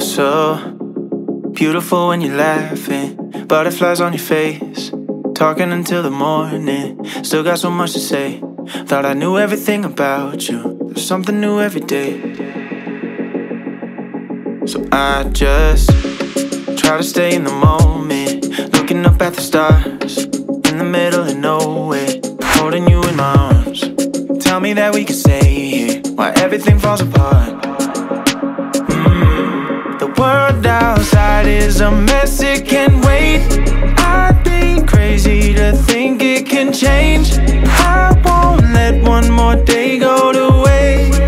so beautiful when you're laughing, butterflies on your face, talking until the morning. Still got so much to say. Thought I knew everything about you. There's something new every day. So I just try to stay in the moment, looking up at the stars, in the middle of nowhere, holding you in my arms. Tell me that we can stay here while everything falls apart. The world outside is a mess, it can wait. I'd be crazy to think it can change. I won't let one more day go to waste.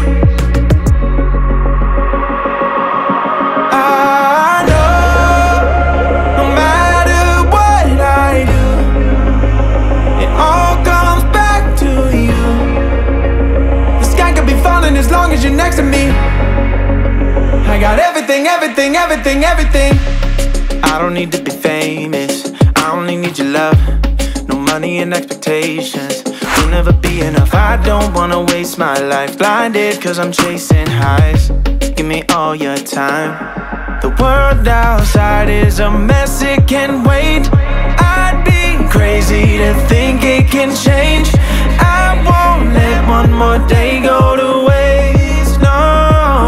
I know no matter what I do, it all comes back to you. The sky could be falling as long as you're next to me. I got everything, everything, everything, everything. I don't need to be famous, I only need your love. No money and expectations will never be enough. I don't wanna waste my life blinded, cause I'm chasing highs. Give me all your time. The world outside is a mess, it can wait. I'd be crazy to think it can change. I won't let one more day go to waste, no.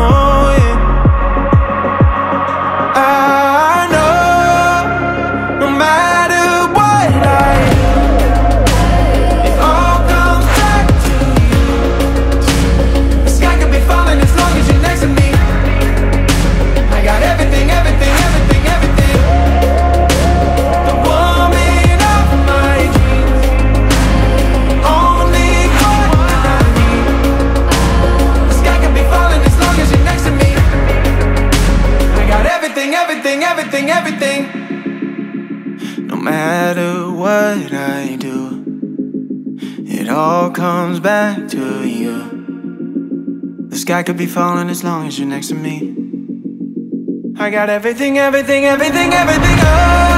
Everything, everything. No matter what I do, it all comes back to you. The sky could be falling as long as you're next to me. I got everything, everything, everything, everything. Oh.